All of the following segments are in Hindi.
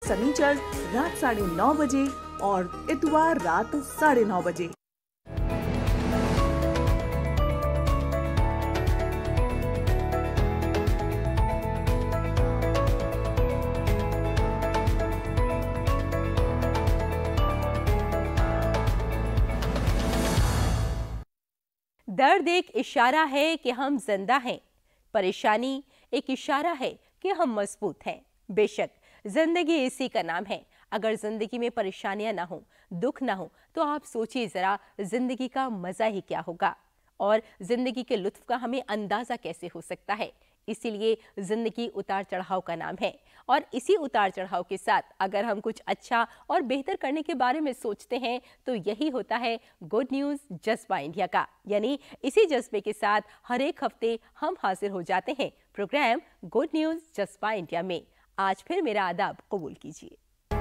सनीचर रात 9:30 बजे और इतवार रात 9:30 बजे। दर्द एक इशारा है कि हम जिंदा हैं, परेशानी एक इशारा है कि हम मजबूत हैं। बेशक जिंदगी इसी का नाम है। अगर जिंदगी में परेशानियां ना हो, दुख ना हो, तो आप सोचिए जरा जिंदगी का मजा ही क्या होगा और जिंदगी के लुत्फ का हमें अंदाजा कैसे हो सकता है। इसीलिए जिंदगी उतार चढ़ाव का नाम है और इसी उतार चढ़ाव के साथ अगर हम कुछ अच्छा और बेहतर करने के बारे में सोचते हैं तो यही होता है गुड न्यूज जज्बा इंडिया का। यानी इसी जज्बे के साथ हर एक हफ्ते हम हाजिर हो जाते हैं प्रोग्राम गुड न्यूज जज्बा इंडिया में। आज फिर मेरा आदाब कबूल कीजिए।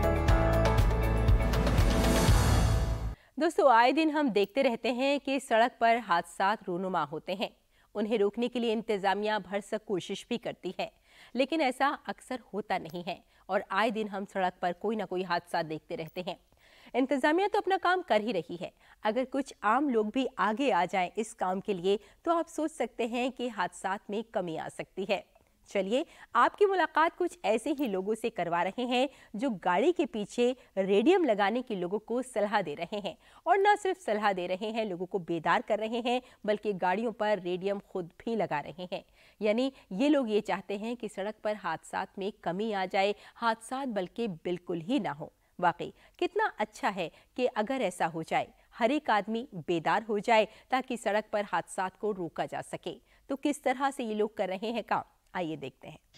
दोस्तों, आए दिन हम देखते रहते हैं कि सड़क पर हादसा रूनुमा होते हैं। उन्हें रोकने के लिए इंतजामिया भरसक कोशिश भी करती है, लेकिन ऐसा अक्सर होता नहीं है और आए दिन हम सड़क पर कोई ना कोई हादसा देखते रहते हैं। इंतजामिया तो अपना काम कर ही रही है, अगर कुछ आम लोग भी आगे आ जाएं इस काम के लिए तो आप सोच सकते हैं कि हादसात में कमी आ सकती है। चलिए आपकी मुलाकात कुछ ऐसे ही लोगों से करवा रहे हैं जो गाड़ी के पीछे रेडियम लगाने की लोगों को सलाह दे रहे हैं और न सिर्फ सलाह दे रहे हैं, लोगों को बेदार कर रहे हैं, बल्कि गाड़ियों पर रेडियम खुद भी लगा रहे हैं। यानी ये लोग ये चाहते हैं कि सड़क पर हादसात में कमी आ जाए, हादसात बल्कि बिल्कुल ही ना हो। वाकई कितना अच्छा है कि अगर ऐसा हो जाए, हर एक आदमी बेदार हो जाए ताकि सड़क पर हादसात को रोका जा सके। तो किस तरह से ये लोग कर रहे हैं काम, आइए देखते हैं।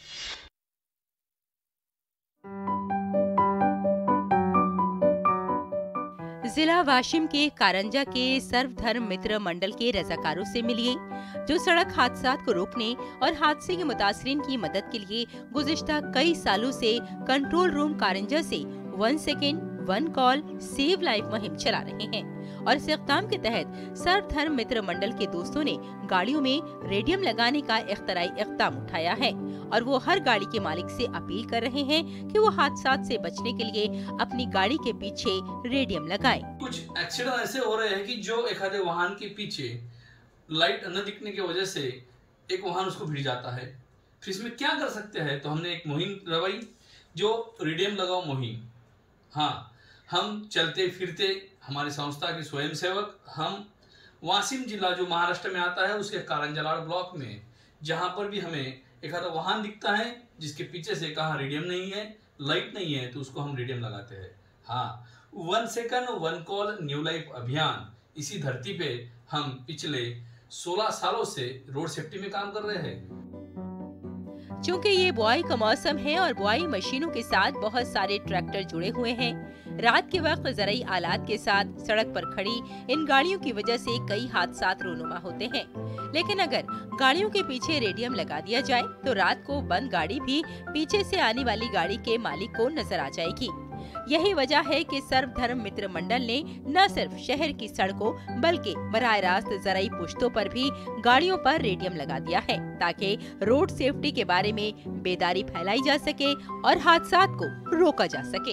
जिला वाशिम के कारंजा के सर्वधर्म मित्र मंडल के रजाकारों से मिलिए, जो सड़क हादसात को रोकने और हादसे के मुतासरीन की मदद के लिए गुज़िश्ता कई सालों से कंट्रोल रूम कारंजा से 1 सेकेंड 1 कॉल सेव लाइफ मुहिम चला रहे हैं। और इस इक़दाम के तहत सर्वधर्म मित्र मंडल के दोस्तों ने गाड़ियों में रेडियम लगाने का इख्तराई इक़दाम उठाया है और वो हर गाड़ी के मालिक से अपील कर रहे हैं कि वो हादसात से बचने के लिए अपनी गाड़ी के पीछे रेडियम लगाएं। कुछ एक्सीडेंट ऐसे हो रहे हैं कि जो एक आधे वाहन के पीछे लाइट न दिखने की वजह से एक वाहन उसको भिड़ जाता है। फिर इसमें क्या कर सकते हैं, तो हमने एक मुहिम रवाई जो रेडियम लगाओ मुहिम। हाँ, हम चलते फिरते हमारी संस्था के स्वयंसेवक हम वाशिम जिला जो महाराष्ट्र में आता है उसके कारंजलाड़ ब्लॉक में जहाँ पर भी हमें एक आधा वाहन दिखता है जिसके पीछे से कहाँ रेडियम नहीं है, लाइट नहीं है, तो उसको हम रेडियम लगाते हैं। हाँ, 1 सेकेंड 1 कॉल न्यू लाइफ अभियान, इसी धरती पे हम पिछले 16 सालों से रोड सेफ्टी में काम कर रहे हैं। चूँकि ये बुआई का मौसम है और बुआई मशीनों के साथ बहुत सारे ट्रैक्टर जुड़े हुए हैं, रात के वक्त ज़राई आलात के साथ सड़क पर खड़ी इन गाड़ियों की वजह से कई हादसात रूनुमा होते हैं। लेकिन अगर गाड़ियों के पीछे रेडियम लगा दिया जाए तो रात को बंद गाड़ी भी पीछे से आने वाली गाड़ी के मालिक को नजर आ जाएगी। यही वजह है कि सर्वधर्म मित्र मंडल ने न सिर्फ शहर की सड़कों बल्कि बराह रास्त ज़राई पुश्तों पर भी गाड़ियों पर रेडियम लगा दिया है ताकि रोड सेफ्टी के बारे में बेदारी फैलाई जा सके और हादसात को रोका जा सके।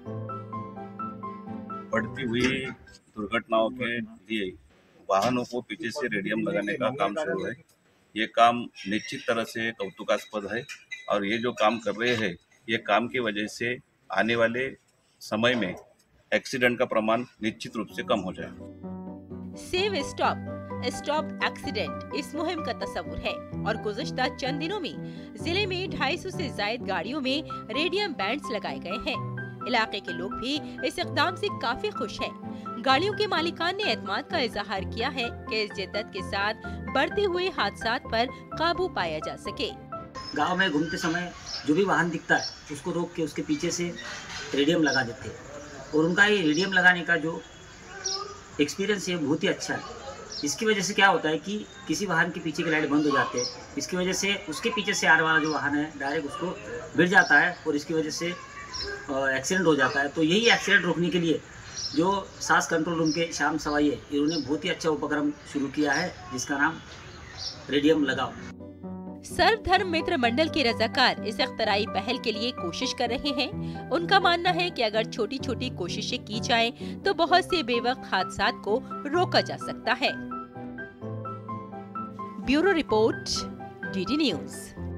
बढ़ती हुई दुर्घटनाओं के लिए वाहनों को पीछे से रेडियम लगाने का काम शुरू है। ये काम निश्चित तरह से कौतुकास्पद है और ये जो काम कर रहे हैं, ये काम की वजह से आने वाले समय में एक्सीडेंट का प्रमाण निश्चित रूप से कम हो जाएगा। सेव स्टॉप एक्सीडेंट इस मुहिम का तस्वुर है और गुज़श्ता चंद दिनों में जिले में 250 से ज्यादा गाड़ियों में रेडियम बैंड्स लगाए गए हैं। इलाके के लोग भी इस इक़दाम से काफी खुश हैं। गाड़ियों के मालिकान ने एतमाद का इजहार किया है कि इस जिद्दत के साथ बढ़ते हुए हादसात पर काबू पाया जा सके। गांव में घूमते समय जो भी वाहन दिखता है उसको रोक के उसके पीछे से रेडियम लगा देते हैं और उनका ये रेडियम लगाने का जो एक्सपीरियंस है बहुत ही अच्छा है। इसकी वजह से क्या होता है कि किसी वाहन के पीछे की लाइट बंद हो जाते हैं, इसकी वजह से उसके पीछे से आने वाला जो वाहन है डायरेक्ट उसको भिड़ जाता है और इसकी वजह से एक्सीडेंट हो जाता है। तो यही एक्सीडेंट रोकने के लिए जो सास कंट्रोल रूम के श्याम सवाई है, इन्होंने बहुत ही अच्छा उपक्रम शुरू किया है जिसका नाम रेडियम लगाओ। सर्वधर्म मित्र मंडल के रजाकार इस इख्तराई पहल के लिए कोशिश कर रहे हैं। उनका मानना है कि अगर छोटी छोटी कोशिशें की जाएं, तो बहुत से बेवक्त हादसात को रोका जा सकता है। Bureau report, DD news.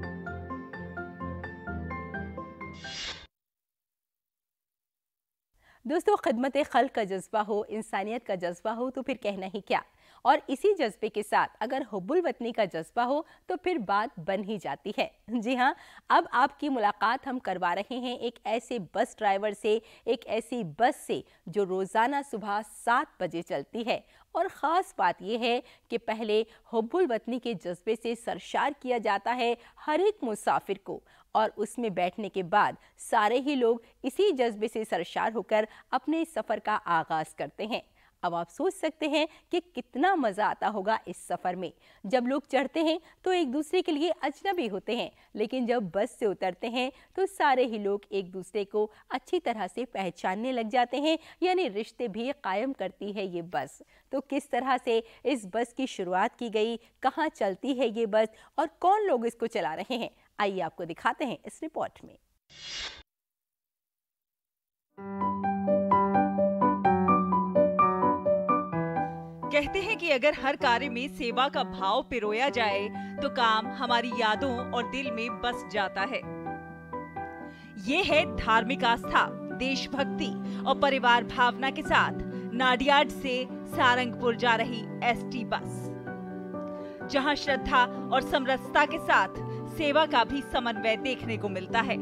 दोस्तों, खिदमत खल्क का जज्बा हो, इंसानियत का जज्बा हो तो फिर कहना ही क्या। और इसी जज्बे के साथ अगर हुब्बुल वतनी का जज्बा हो तो फिर बात बन ही जाती है। जी हाँ, अब आपकी मुलाकात हम करवा रहे हैं एक ऐसे बस ड्राइवर से, एक ऐसी बस से जो रोज़ाना सुबह 7 बजे चलती है। और ख़ास बात यह है कि पहले हुब्बुल वतनी के जज्बे से सरशार किया जाता है हर एक मुसाफिर को, और उसमें बैठने के बाद सारे ही लोग इसी जज्बे से सरशार होकर अपने सफ़र का आगाज़ करते हैं। अब आप सोच सकते हैं कि कितना मज़ा आता होगा इस सफ़र में। जब लोग चढ़ते हैं तो एक दूसरे के लिए अजनबी होते हैं, लेकिन जब बस से उतरते हैं तो सारे ही लोग एक दूसरे को अच्छी तरह से पहचानने लग जाते हैं, यानी रिश्ते भी कायम करती है ये बस। तो किस तरह से इस बस की शुरुआत की गई, कहाँ चलती है ये बस और कौन लोग इसको चला रहे हैं, आइए आपको दिखाते हैं इस रिपोर्ट में। कहते हैं कि अगर हर कार्य में सेवा का भाव पिरोया जाए तो काम हमारी यादों और दिल में बस जाता है। ये है धार्मिक आस्था, देशभक्ति और परिवार भावना के साथ नाडियाड से सारंगपुर जा रही एसटी बस, जहां श्रद्धा और समरसता के साथ सेवा का भी समन्वय देखने को मिलता है।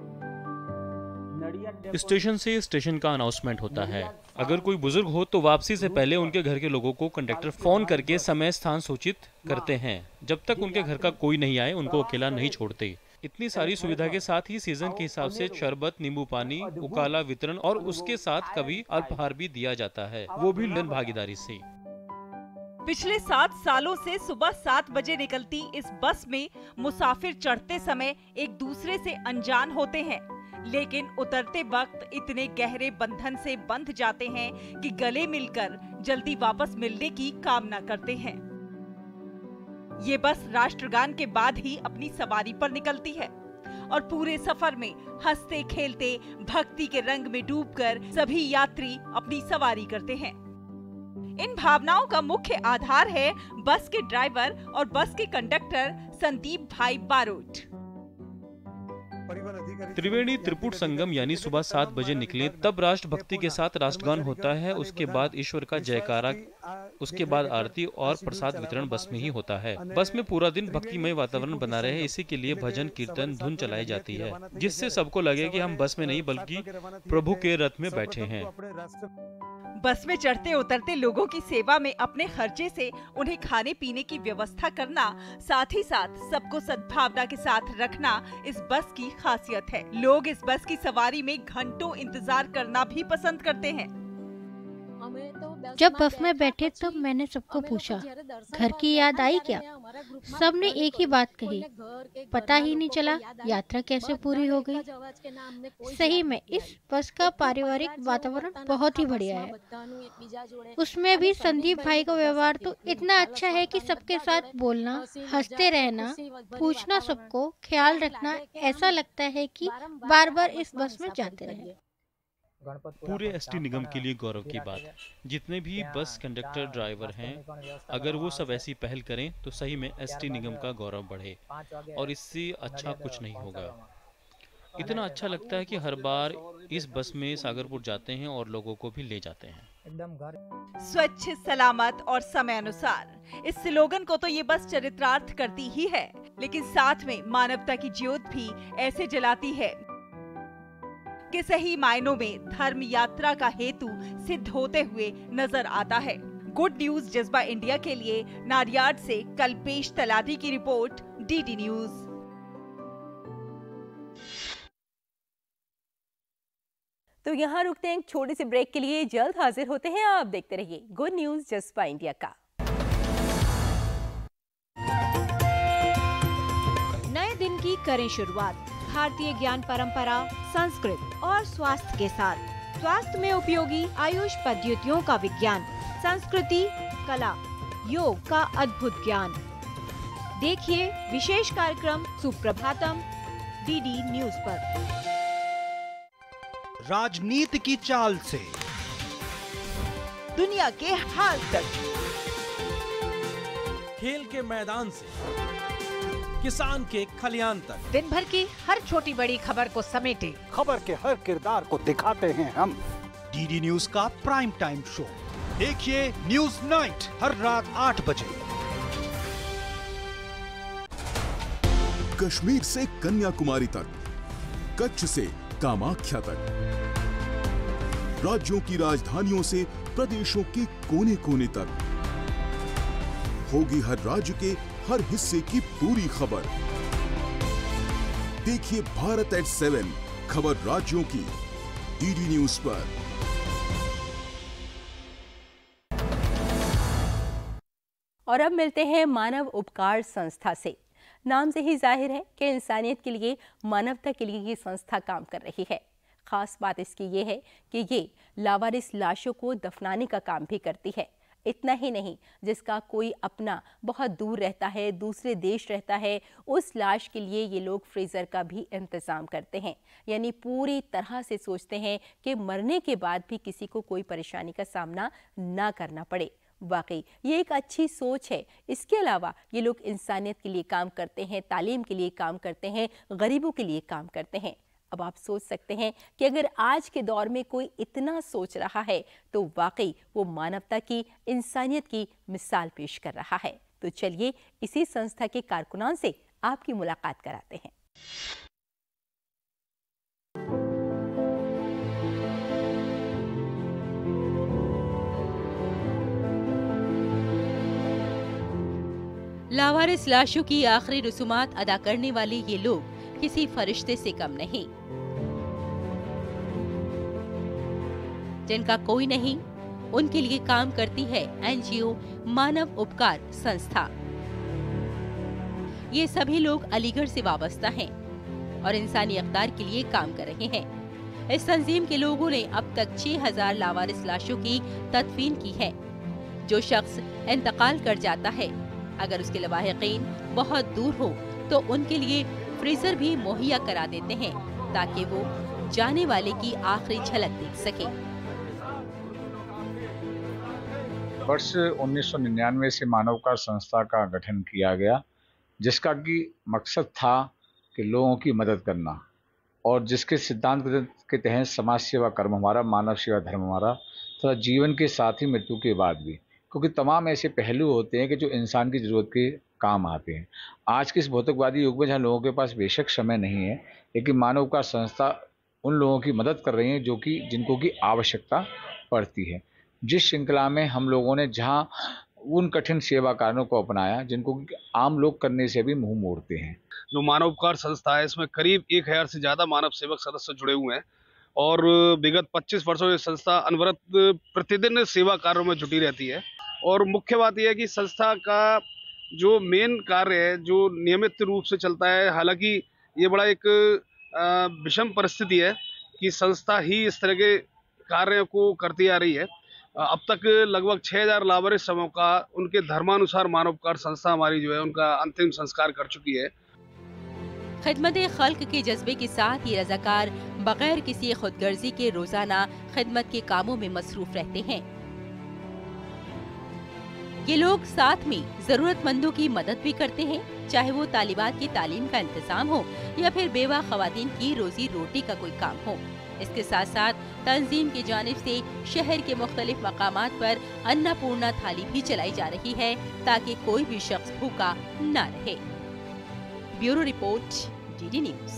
स्टेशन से स्टेशन का अनाउंसमेंट होता है। अगर कोई बुजुर्ग हो तो वापसी से पहले उनके घर के लोगों को कंडक्टर फोन करके समय स्थान सूचित करते हैं। जब तक उनके घर का कोई नहीं आए उनको अकेला नहीं छोड़ते। इतनी सारी सुविधा के साथ ही सीजन के हिसाब से शरबत, नींबू पानी, उकाला वितरण और उसके साथ कभी अल्पाहार भी दिया जाता है, वो भी जन भागीदारी से। पिछले 7 सालों से सुबह 7 बजे निकलती इस बस में मुसाफिर चढ़ते समय एक दूसरे से अनजान होते हैं, लेकिन उतरते वक्त इतने गहरे बंधन से बंध जाते हैं कि गले मिलकर जल्दी वापस मिलने की कामना करते हैं। ये बस राष्ट्रगान के बाद ही अपनी सवारी पर निकलती है और पूरे सफर में हंसते खेलते भक्ति के रंग में डूबकर सभी यात्री अपनी सवारी करते हैं। इन भावनाओं का मुख्य आधार है बस के ड्राइवर और बस के कंडक्टर संदीप भाई बारोट। त्रिवेणी त्रिपुट संगम यानी सुबह 7 बजे निकले तब राष्ट्रभक्ति के साथ राष्ट्रगान होता है, उसके बाद ईश्वर का जयकारा, उसके बाद आरती और प्रसाद वितरण बस में ही होता है। बस में पूरा दिन भक्तिमय वातावरण बना रहे, इसी के लिए भजन कीर्तन धुन चलाई जाती है, जिससे सबको लगे कि हम बस में नहीं बल्कि प्रभु के रथ में बैठे हैं। बस में चढ़ते उतरते लोगों की सेवा में अपने खर्चे से उन्हें खाने पीने की व्यवस्था करना, साथ ही साथ सबको सद्भावना के साथ रखना इस बस की खासियत है। लोग इस बस की सवारी में घंटों इंतजार करना भी पसंद करते हैं। जब बस में बैठे तब मैंने सबको पूछा, घर की याद आई क्या? सबने एक ही बात कही, पता ही नहीं चला यात्रा कैसे पूरी हो गई। सही में इस बस का पारिवारिक वातावरण बहुत ही बढ़िया है। उसमें भी संदीप भाई का व्यवहार तो इतना अच्छा है कि सबके साथ बोलना, हंसते रहना, पूछना, सबको ख्याल रखना, ऐसा लगता है कि बार बार इस बस में जाते रहे। पूरे एसटी निगम के लिए गौरव की बात, जितने भी बस कंडक्टर ड्राइवर हैं, अगर वो सब ऐसी पहल करें तो सही में एसटी निगम का गौरव बढ़े और इससे अच्छा कुछ नहीं होगा। इतना अच्छा लगता है कि हर बार इस बस में सागरपुर जाते हैं और लोगों को भी ले जाते हैं। स्वच्छ, सलामत और समय अनुसार, इस स्लोगन को तो ये बस चरितार्थ करती ही है, लेकिन साथ में मानवता की ज्योत भी ऐसे जलाती है कि सही मायनों में धर्म यात्रा का हेतु सिद्ध होते हुए नजर आता है। गुड न्यूज जज्बा इंडिया के लिए नाडियाड से कल्पेश तलाटी की रिपोर्ट, डीडी न्यूज। तो यहाँ रुकते हैं एक छोटे से ब्रेक के लिए, जल्द हाजिर होते हैं। आप देखते रहिए गुड न्यूज जज्बा इंडिया का। नए दिन की करें शुरुआत भारतीय ज्ञान परंपरा, संस्कृत और स्वास्थ्य के साथ। स्वास्थ्य में उपयोगी आयुष पद्धतियों का विज्ञान, संस्कृति, कला, योग का अद्भुत ज्ञान। देखिए विशेष कार्यक्रम सुप्रभातम डीडी न्यूज पर। राजनीति की चाल से दुनिया के हाल तक, खेल के मैदान से किसान के खलियान तक, दिन भर की हर छोटी बड़ी खबर को समेटे खबर के हर किरदार को दिखाते हैं हम। डीडी न्यूज का प्राइम टाइम शो देखिए न्यूज नाइट हर रात 8 बजे। कश्मीर से कन्याकुमारी तक, कच्छ से कामाख्या तक, राज्यों की राजधानियों से प्रदेशों के कोने कोने तक, होगी हर राज्य के हर हिस्से की पूरी खबर। देखिए भारत एट 7 खबर राज्यों की डीडी न्यूज पर। और अब मिलते हैं मानव उपकार संस्था से। नाम से ही जाहिर है कि इंसानियत के लिए, मानवता के लिए ये संस्था काम कर रही है। खास बात इसकी ये है कि ये लावारिस लाशों को दफनाने का काम भी करती है। इतना ही नहीं, जिसका कोई अपना बहुत दूर रहता है, दूसरे देश रहता है, उस लाश के लिए ये लोग फ्रीज़र का भी इंतज़ाम करते हैं। यानी पूरी तरह से सोचते हैं कि मरने के बाद भी किसी को कोई परेशानी का सामना ना करना पड़े। वाकई ये एक अच्छी सोच है। इसके अलावा ये लोग इंसानियत के लिए काम करते हैं, तालीम के लिए काम करते हैं, गरीबों के लिए काम करते हैं। अब आप सोच सकते हैं कि अगर आज के दौर में कोई इतना सोच रहा है तो वाकई वो मानवता की, इंसानियत की मिसाल पेश कर रहा है। तो चलिए इसी संस्था के कारकुनान से आपकी मुलाकात कराते हैं। लावारिस लाशों की आखिरी रसूमात अदा करने वाले ये लोग किसी फरिश्ते से कम नहीं। जिनका कोई नहीं, उनके लिए काम करती है एनजीओ मानव उपकार संस्था। ये सभी लोग अलीगढ़ से वाबस्ता हैं और इंसानी अक़दार के लिए काम कर रहे हैं। इस तंजीम के लोगों ने अब तक 6000 लावारिस लाशों की तदफीन की है। जो शख्स इंतकाल कर जाता है, अगर उसके लवाहिकीन बहुत दूर हो तो उनके लिए फ्रीजर भी मुहैया करा देते हैं ताकि वो जाने वाले की आखिरी झलक देख सके। वर्ष 1999 से मानवकार संस्था का गठन किया गया, जिसका कि मकसद था कि लोगों की मदद करना और जिसके सिद्धांत के तहत समाज सेवा कर्म हमारा, मानव सेवा धर्म हमारा, तथा जीवन के साथ ही मृत्यु के बाद भी, क्योंकि तमाम ऐसे पहलू होते हैं कि जो इंसान की ज़रूरत के काम आते हैं। आज के इस भौतिकवादी युग में जहाँ लोगों के पास बेशक समय नहीं है, लेकिन मानवकार संस्था उन लोगों की मदद कर रही है जो कि जिनको की आवश्यकता पड़ती है। जिस श्रृंखला में हम लोगों ने जहाँ उन कठिन सेवा कार्यों को अपनाया जिनको आम लोग करने से भी मुंह मोड़ते हैं। जो मानवकार संस्था है, इसमें करीब 1000 से ज़्यादा मानव सेवक सदस्य जुड़े हुए हैं और विगत 25 वर्षों से संस्था अनवरत प्रतिदिन सेवा कार्यों में जुटी रहती है। और मुख्य बात यह है कि संस्था का जो मेन कार्य है, जो नियमित रूप से चलता है, हालांकि ये बड़ा एक विषम परिस्थिति है कि संस्था ही इस तरह के कार्यों को करती आ रही है। अब तक लगभग 6000 लावारिस शवों का उनके धर्मानुसार मानवकार संस्था हमारी जो है उनका अंतिम संस्कार कर चुकी है। खिदमत खल्क के जज्बे के साथ ये रज़ाकार बगैर किसी खुदगर्जी के रोजाना खिदमत के कामों में मसरूफ रहते हैं। ये लोग साथ में जरूरतमंदों की मदद भी करते हैं, चाहे वो तालिबात की तालीम का इंतजाम हो या फिर बेवा खवातीन की रोजी रोटी का कोई काम हो। इसके साथ साथ तंजीम की जानिब से शहर के मुख्तलिफ मकामात पर अन्नपूर्णा थाली भी चलाई जा रही है ताकि कोई भी शख्स भूखा न रहे। Bureau report, DD news.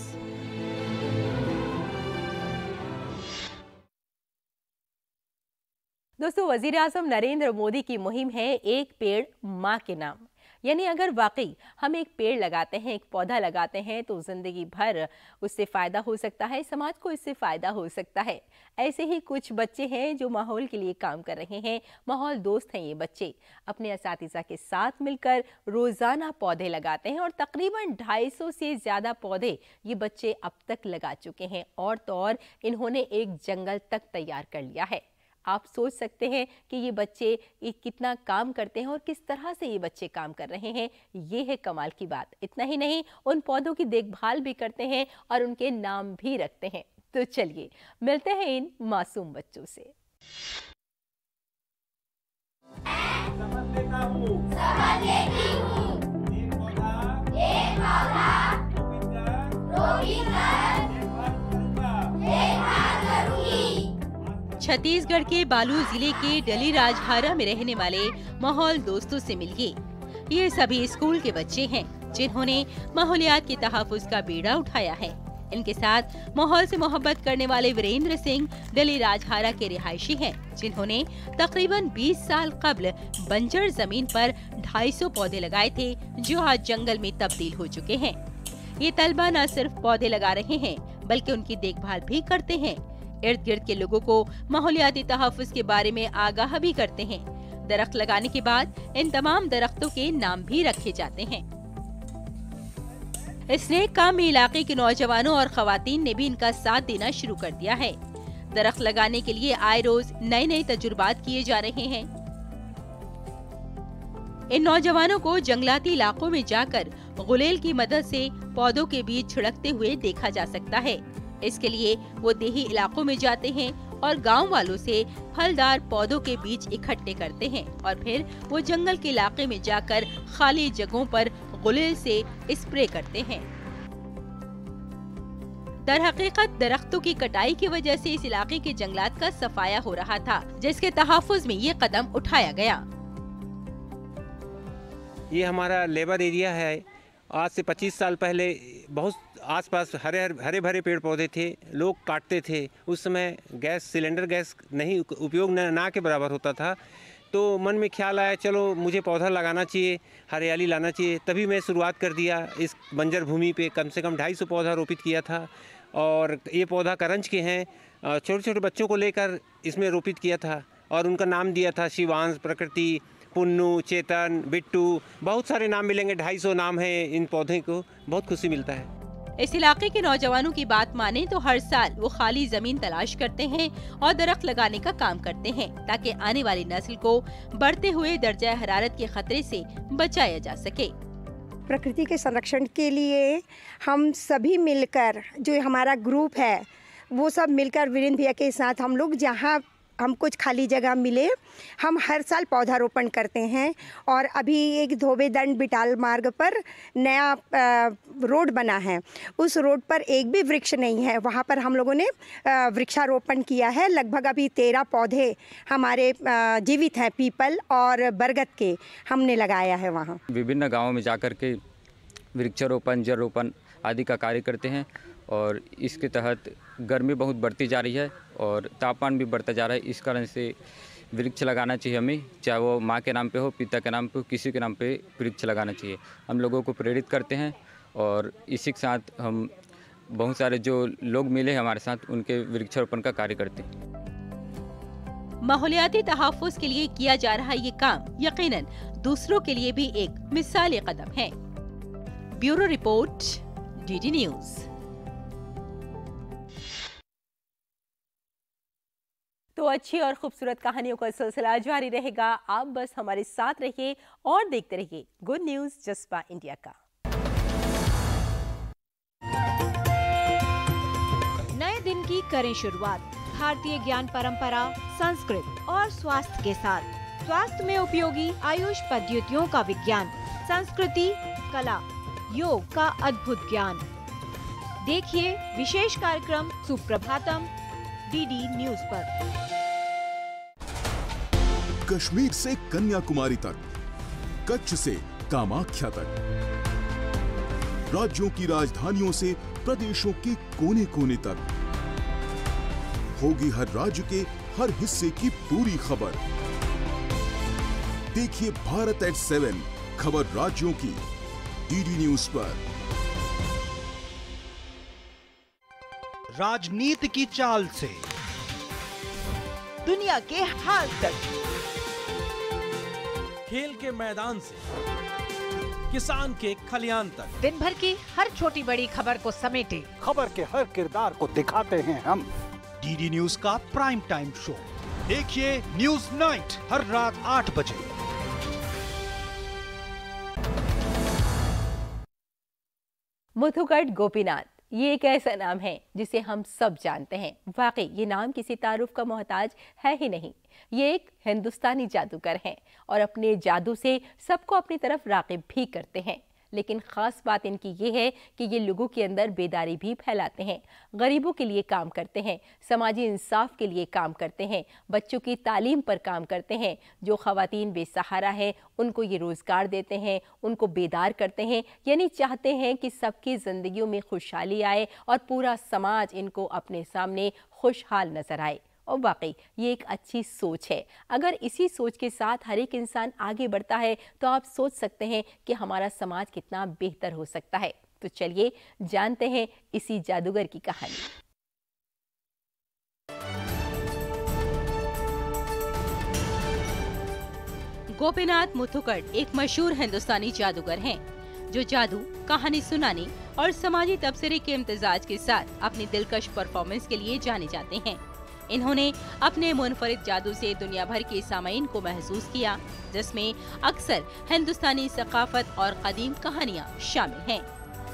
दोस्तों, वजीर आज़म नरेंद्र मोदी की मुहिम है एक पेड़ माँ के नाम। यानी अगर वाकई हम एक पेड़ लगाते हैं, एक पौधा लगाते हैं तो जिंदगी भर उससे फ़ायदा हो सकता है, समाज को इससे फ़ायदा हो सकता है। ऐसे ही कुछ बच्चे हैं जो माहौल के लिए काम कर रहे हैं। माहौल दोस्त हैं ये बच्चे, अपने असातिज़ा के साथ मिलकर रोज़ाना पौधे लगाते हैं और तकरीबन 250 से ज़्यादा पौधे ये बच्चे अब तक लगा चुके हैं। और तो और इन्होंने एक जंगल तक तैयार कर लिया है। आप सोच सकते हैं कि ये बच्चे कितना काम करते हैं और किस तरह से ये बच्चे काम कर रहे हैं। ये है कमाल की बात। इतना ही नहीं, उन पौधों की देखभाल भी करते हैं और उनके नाम भी रखते हैं। तो चलिए मिलते हैं इन मासूम बच्चों से। छत्तीसगढ़ के बालू जिले के डली राजहारा में रहने वाले माहौल दोस्तों से मिलिए। ये सभी स्कूल के बच्चे हैं जिन्होंने माहौलियात के तहफ्फुज़ का बीड़ा उठाया है। इनके साथ माहौल से मोहब्बत करने वाले वीरेंद्र सिंह डली राजहारा के रिहायशी हैं, जिन्होंने तकरीबन 20 साल कब्ल बंजर जमीन पर 250 पौधे लगाए थे, जो आज जंगल में तब्दील हो चुके हैं। ये तलबा न सिर्फ पौधे लगा रहे हैं बल्कि उनकी देखभाल भी करते हैं। इर्द गिर्द के लोगों को माहौलियाती तहफ्फुज़ के बारे में आगाह भी करते हैं। दरख्त लगाने के बाद इन तमाम दरख्तों के नाम भी रखे जाते हैं। इस नेक काम में इलाके के नौजवानों और खवातीन ने भी इनका साथ देना शुरू कर दिया है। दरख्त लगाने के लिए आए रोज नए नए तजुर्बात किए जा रहे हैं। इन नौजवानों को जंगलाती इलाकों में जाकर गुलेल की मदद से पौधों के बीज छिड़कते हुए देखा जा सकता है। इसके लिए वो देही इलाकों में जाते हैं और गांव वालों से फलदार पौधों के बीज इकट्ठे करते हैं और फिर वो जंगल के इलाके में जाकर खाली जगहों पर गुलेल से स्प्रे करते हैं। दरहकीकत दरख्तों की कटाई की वजह से इस इलाके के जंगलात का सफाया हो रहा था, जिसके तहफ्फुज़ में ये कदम उठाया गया। ये हमारा लेबर एरिया है। आज से 25 साल पहले बहुत आसपास हरे भरे पेड़ पौधे थे, लोग काटते थे। उस समय गैस सिलेंडर गैस नहीं उपयोग ना के बराबर होता था। तो मन में ख्याल आया, चलो मुझे पौधा लगाना चाहिए, हरियाली लाना चाहिए। तभी मैं शुरुआत कर दिया। इस बंजर भूमि पे कम से कम 250 पौधा रोपित किया था और ये पौधा करंज के हैं। छोटे छोटे बच्चों को लेकर इसमें रोपित किया था और उनका नाम दिया था शिवांश, प्रकृति, पुन्नू, चेतन, बिट्टू। बहुत सारे नाम मिलेंगे, 250 नाम है इन पौधे को। बहुत खुशी मिलता है। इस इलाके के नौजवानों की बात माने तो हर साल वो खाली जमीन तलाश करते हैं और दरख्त लगाने का काम करते हैं, ताकि आने वाली नस्ल को बढ़ते हुए दर्जा हरारत के खतरे से बचाया जा सके। प्रकृति के संरक्षण के लिए हम सभी मिलकर, जो हमारा ग्रुप है वो सब मिलकर वीरेंद्र भैया के साथ हम लोग जहाँ हम कुछ खाली जगह मिले, हम हर साल पौधारोपण करते हैं। और अभी एक धोबे दंड बिटाल मार्ग पर नया रोड बना है, उस रोड पर एक भी वृक्ष नहीं है। वहाँ पर हम लोगों ने वृक्षारोपण किया है। लगभग अभी 13 पौधे हमारे जीवित हैं, पीपल और बरगद के हमने लगाया है। वहाँ विभिन्न गाँवों में जाकर के वृक्षारोपण, जल रोपण आदि का कार्य करते हैं और इसके तहत गर्मी बहुत बढ़ती जा रही है और तापमान भी बढ़ता जा रहा है। इस कारण से वृक्ष लगाना चाहिए हमें, चाहे वो माँ के नाम पे हो, पिता के नाम पे हो, किसी के नाम पे वृक्ष लगाना चाहिए। हम लोगों को प्रेरित करते हैं और इसी के साथ हम बहुत सारे जो लोग मिले हमारे साथ, उनके वृक्षारोपण का कार्य करते हैं। माहौलियाती तहफ्फुज़ के लिए किया जा रहा ये काम यकीनन दूसरों के लिए भी एक मिसाली कदम है। Bureau report, DD news. तो अच्छी और खूबसूरत कहानियों का सिलसिला जारी रहेगा। आप बस हमारे साथ रहिए और देखते रहिए गुड न्यूज़ जज्बा इंडिया का। नए दिन की करें शुरुआत भारतीय ज्ञान परंपरा, संस्कृत और स्वास्थ्य के साथ। स्वास्थ्य में उपयोगी आयुष पद्धतियों का विज्ञान, संस्कृति, कला, योग का अद्भुत ज्ञान। देखिए विशेष कार्यक्रम सुप्रभातम डीडी न्यूज़ पर। कश्मीर से कन्याकुमारी तक, कच्छ से कामाख्या तक, राज्यों की राजधानियों से प्रदेशों के कोने कोने तक, होगी हर राज्य के हर हिस्से की पूरी खबर। देखिए भारत एट 7 खबर राज्यों की डीडी न्यूज़ पर। राजनीति की चाल से दुनिया के हाल तक, खेल के मैदान से किसान के खलियान तक, दिन भर की हर छोटी बड़ी खबर को समेटे खबर के हर किरदार को दिखाते हैं हम। डीडी न्यूज़ का प्राइम टाइम शो देखिए न्यूज नाइट हर रात 8 बजे। मुथुकट गोपीनाथ, ये एक ऐसा नाम है जिसे हम सब जानते हैं। वाकई ये नाम किसी तारुफ का मोहताज है ही नहीं। ये एक हिंदुस्तानी जादूगर हैं और अपने जादू से सबको अपनी तरफ राग़िब भी करते हैं। लेकिन ख़ास बात इनकी ये है कि ये लोगों के अंदर बेदारी भी फैलाते हैं, गरीबों के लिए काम करते हैं, समाजी इंसाफ के लिए काम करते हैं, बच्चों की तालीम पर काम करते हैं। जो ख़वातीन बेसहारा हैं उनको ये रोज़गार देते हैं, उनको बेदार करते हैं, यानी चाहते हैं कि सबकी ज़िंदगियों में खुशहाली आए और पूरा समाज इनको अपने सामने खुशहाल नज़र आए। और वाकई ये एक अच्छी सोच है। अगर इसी सोच के साथ हर एक इंसान आगे बढ़ता है तो आप सोच सकते हैं कि हमारा समाज कितना बेहतर हो सकता है। तो चलिए जानते हैं इसी जादूगर की कहानी। गोपीनाथ मुथुकट एक मशहूर हिंदुस्तानी जादूगर हैं जो जादू, कहानी सुनाने और समाजी तबसरे के इम्तिजाज के साथ अपनी दिलकश परफॉर्मेंस के लिए जाने जाते हैं। इन्होंने अपने मुनफरिद जादू से दुनिया भर के सामाईन को महसूस किया, जिसमें अक्सर हिंदुस्तानी सकाफत और कदीम कहानियां शामिल हैं।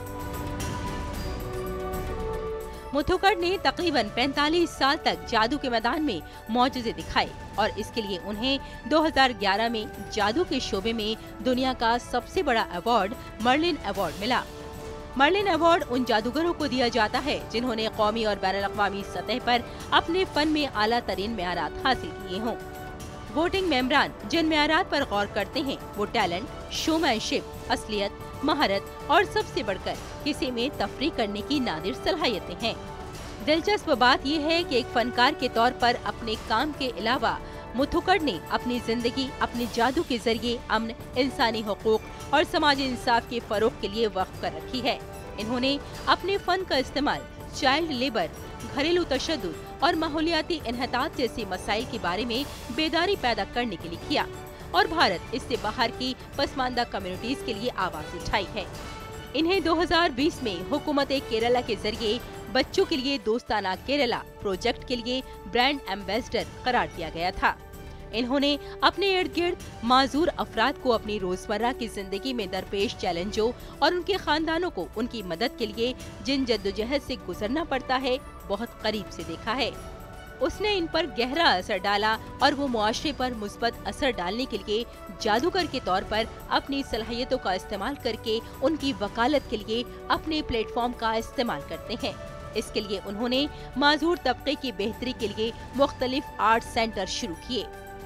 मुथुकट ने तकरीबन 45 साल तक जादू के मैदान में मौजज़े दिखाए और इसके लिए उन्हें 2011 में जादू के शोबे में दुनिया का सबसे बड़ा अवार्ड मर्लिन अवार्ड मिला। मर्लिन अवार्ड उन जादूगरों को दिया जाता है जिन्होंने कौमी और बैनुल-अक़वामी सतह पर अपने फन में आला तरीन मेयारात हासिल किए हों। वोटिंग मेंबरान जिन मेयारात पर गौर करते हैं वो टैलेंट, शोमैनशिप, असलियत, महारत और सबसे बढ़कर किसी में तफरीक करने की नादिर सलाहियतें हैं। दिलचस्प बात यह है कि एक फनकार के तौर पर अपने काम के अलावा मुथुकट ने अपनी जिंदगी अपने जादू के जरिए अमन, इंसानी हुकूक और समाजी इंसाफ के फरोग के लिए वक्फ कर रखी है। इन्होंने अपने फन का इस्तेमाल चाइल्ड लेबर, घरेलू तशद्दुद और माहौलियाती इन्हतात जैसे मसाइल के बारे में बेदारी पैदा करने के लिए किया और भारत इससे बाहर की पसमानदा कम्युनिटीज के लिए आवाज उठाई है। इन्हें 2020 में हुकूमत केरला के जरिए बच्चों के लिए दोस्ताना केरला प्रोजेक्ट के लिए ब्रांड एम्बेसडर करार दिया गया था। इन्होंने अपने इर्द गिर्द माजूर अफराद को अपनी रोजमर्रा की जिंदगी में दरपेश चैलेंजों और उनके खानदानों को उनकी मदद के लिए जिन जद्दोजहद से गुजरना पड़ता है बहुत करीब से देखा है। उसने इन पर गहरा असर डाला और वो मुआशरे पर मुस्बत असर डालने के लिए जादूगर के तौर पर अपनी सलाहियतों का इस्तेमाल करके उनकी वकालत के लिए अपने प्लेटफॉर्म का इस्तेमाल करते हैं। इसके लिए उन्होंने माजूर तबके की बेहतरी के लिए मुख्तलिफ आर्ट सेंटर शुरू किए।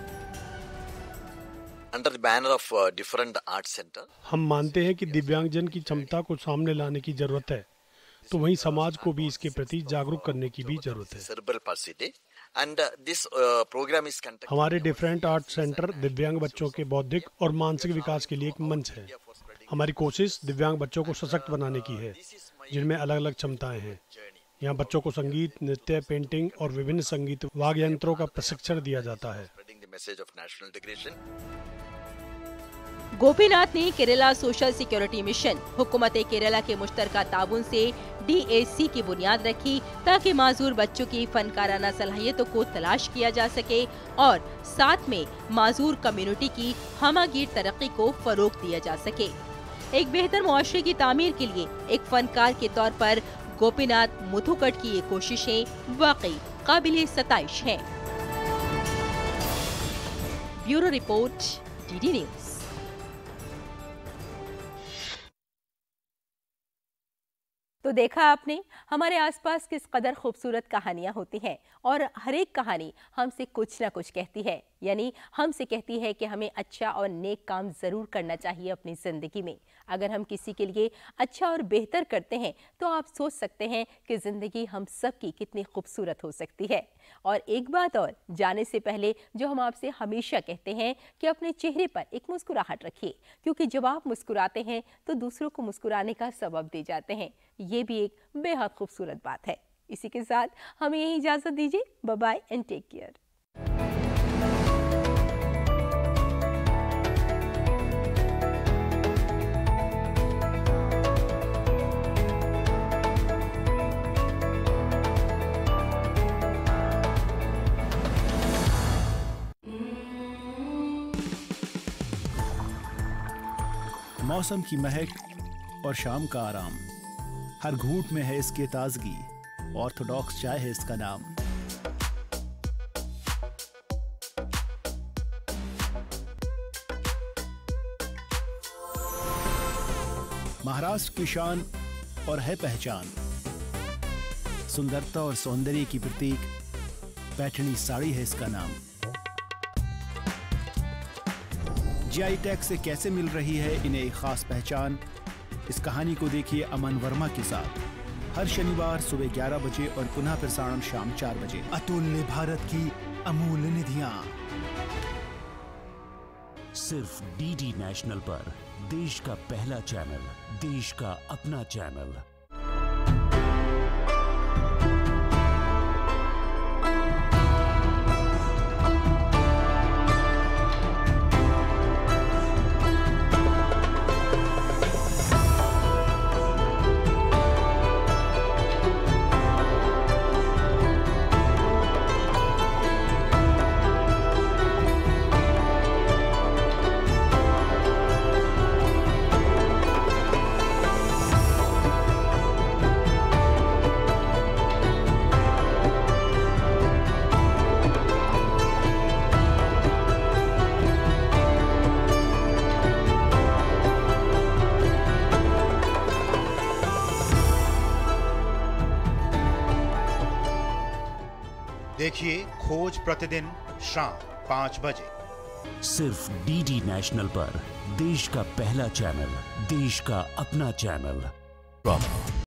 Under the banner of different art center, हम मानते हैं कि दिव्यांगजन की क्षमता को सामने लाने की जरूरत है, तो वहीं समाज को भी इसके प्रति जागरूक करने की भी जरूरत है। cerebral palsy, and this program is conducted. हमारे डिफरेंट आर्ट सेंटर दिव्यांग बच्चों के बौद्धिक और मानसिक विकास के लिए एक मंच है। हमारी कोशिश दिव्यांग बच्चों को सशक्त बनाने की है, जिनमें अलग अलग क्षमताएं हैं। यहाँ बच्चों को संगीत, नृत्य, पेंटिंग और विभिन्न संगीत वाद्य यंत्रों का प्रशिक्षण दिया जाता है। गोपीनाथ ने केरला सोशल सिक्योरिटी मिशन, हुकूमत केरला के मुश्तरका ताबून से DAC की बुनियाद रखी ताकि माजूर बच्चों की फनकाराना सलाहियतों को तलाश किया जा सके और साथ में माजूर कम्युनिटी की हमागीर तरक्की को फरोग दिया जा सके। एक बेहतर मुआशरे की तामीर के लिए एक फनकार के तौर पर गोपीनाथ मुथुकट की ये कोशिशें वाकई काबिले सताइश हैं। Bureau report, DD news. तो देखा आपने हमारे आसपास किस कदर खूबसूरत कहानियां होती हैं और हर एक कहानी हमसे कुछ ना कुछ कहती है, यानी हमसे कहती है कि हमें अच्छा और नेक काम ज़रूर करना चाहिए अपनी ज़िंदगी में। अगर हम किसी के लिए अच्छा और बेहतर करते हैं तो आप सोच सकते हैं कि ज़िंदगी हम सब की कितनी खूबसूरत हो सकती है। और एक बात और, जाने से पहले जो हम आपसे हमेशा कहते हैं कि अपने चेहरे पर एक मुस्कुराहट रखिए, क्योंकि जब आप मुस्कुराते हैं तो दूसरों को मुस्कुराने का सबब दे जाते हैं। ये भी एक बेहद खूबसूरत बात है। इसी के साथ हमें यही इजाज़त दीजिए। Bye bye and take care. मौसम की महक और शाम का आराम, हर घूंट में है इसकी ताजगी। ऑर्थोडॉक्स चाय है इसका नाम। महाराष्ट्र की शान और है पहचान, सुंदरता और सौंदर्य की प्रतीक पैठणी साड़ी है इसका नाम। जीआई टैग से कैसे मिल रही है इन्हें एक खास पहचान, इस कहानी को देखिए अमन वर्मा के साथ हर शनिवार सुबह 11 बजे और पुनः प्रसारण शाम 4 बजे। अतुल्य भारत की अमूल्य निधियां सिर्फ डीडी नेशनल पर, देश का पहला चैनल, देश का अपना चैनल। देखिए खोज प्रतिदिन शाम 5 बजे सिर्फ डीडी नेशनल पर, देश का पहला चैनल, देश का अपना चैनल।